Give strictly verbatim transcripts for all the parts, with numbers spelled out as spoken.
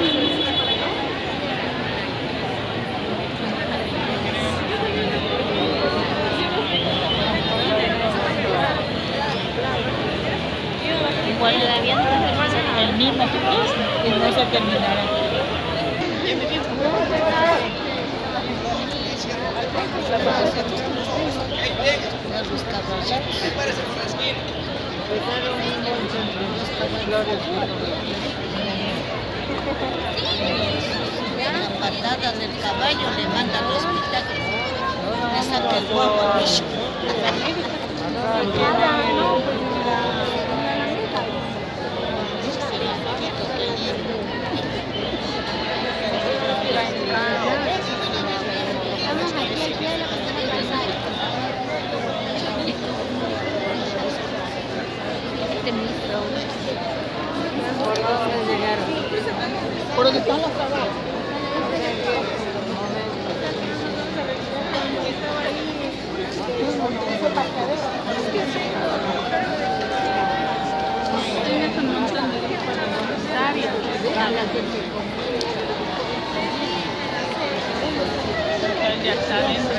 Igual la viendo el mismo que y no se terminará. Los caballeros la patada del caballo le manda al hospital, le saca el huevo al bicho. ¿Por dónde están los trabajos? Tienes un montón de sabios. Ya está bien.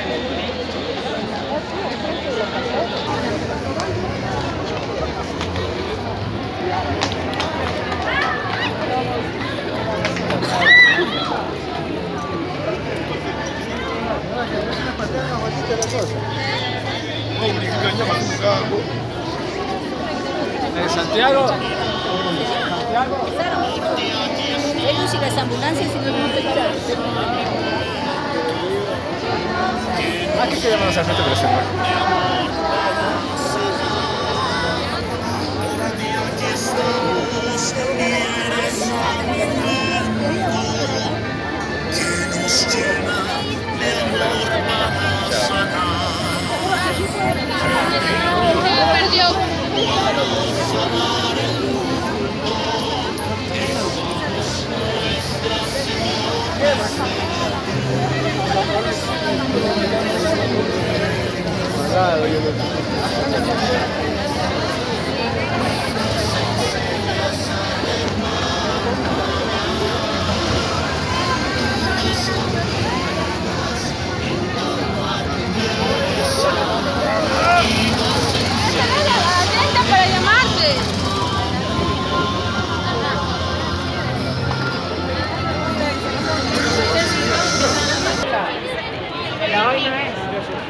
¿En Santiago? Ellos y las ambulancias y los montecaros. Aquí que llaman a esa gente por ese lugar. Para llamarte. La hoy no es.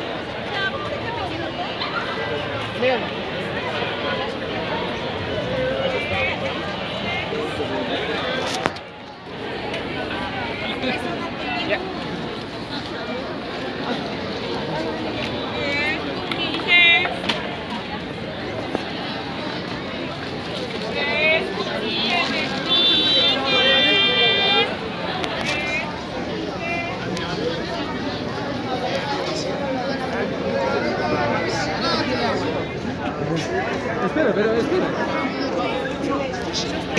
Bien. Espera, pero espera.